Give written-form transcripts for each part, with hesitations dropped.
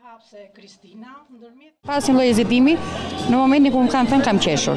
Pas një lloj hezitimi, në momentin kur më kanë thënë kam qeshur.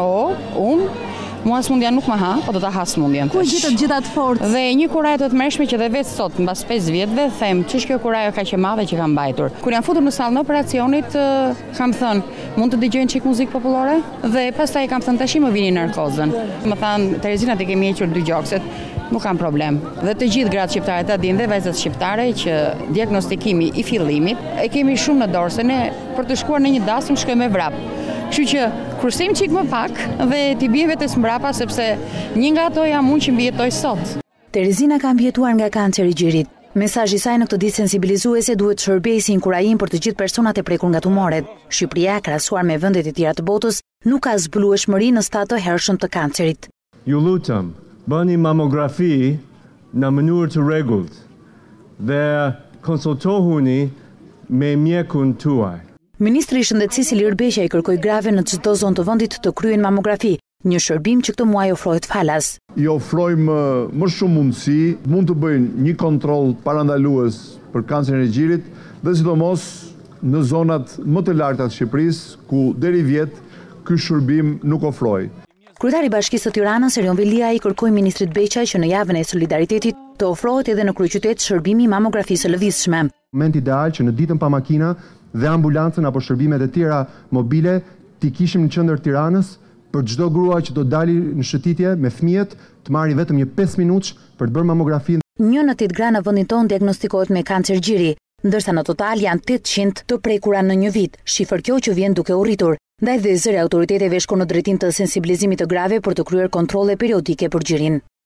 Mua smundja nuk më ha, po do ta ha smundjen. Ku gjetët gjithat forcë? Dhe një kurajë të mërshme që dhe vetë sot, mbas 5 vjetëve, them, ç'është kjo kurajë kaq e madhe që kam mbajtur. Kur jam futur në sallën e operacionit, kam thënë, mund të dëgjojnë çik muzikë popullore? Dhe pastaj kam thënë, tash më vini narkozën. Më thanë, Terezina ti kemi hequr 2 gjokset. Nuk kam problem. Dhe të gjithë gratë shqiptare ta dinë dhe vajzat shqiptare që diagnostikimi i fillimit e kemi shumë në dorë se ne për të shkuar në një dasëm shkojmë me vrap. Kështu që kursejmë qik më pak dhe t'i bie vetes mbrapa sepse një nga ato jam unë që mbijetoj sot. Terezina ka mbijetuar nga kanceri i gjirit. Mesazhi i saj në këtë ditë sensibilizuese duhet shërbejë si inkurajim për të gjithë personat e prekur nga tumoret. Shqipëria, krahasuar me vendet e tjera të botës, nuk ka zbulueshmëri në stad të hershëm të kancerit. Ju lutem, bëni mamografi në mënyrë të rregullt dhe konsultohuni me mjekun tuaj. Ministri i Shëndetësisë Ilir Beqa i kërkoi grave në çdo zonë të vendit të kryen mamografi, një shërbim që këtë muaj ofrohet falas. I ofrojmë më shumë mundësi, mund të bëjnë një kontroll parandalues për kancerin e gjirit dhe sidomos në zonat më të larta të Shqipërisë ku deri vjet ky shërbim nuk ofroi. Kryetari i Bashkisë së Tiranës, Erion Velia, i kërkoi ministrit Beqa që në javën e solidaritetit të ofrohet edhe në kryeqytet shërbimi mamografisë së lëvizshme. Moment ideal që në ditën pa makina dhe ambulancën apo shërbimet e tjera mobile t'i kishim në qendër Tiranës për çdo grua që do dali në shëtitje me fëmijët të marrë vetëm një 5 minutë për të bërë mamografinë. 1 në 8 gra në vendin tonë diagnostikohet me kancer gjiri, ndërsa në total janë 800 të prekura në një vit, shifër kjo që vjen duke u rritur. Ndaj dhe zëri autoriteteve shkon në drejtim të sensibilizimit të grave për të kryer kontrolle periodike për gjirin.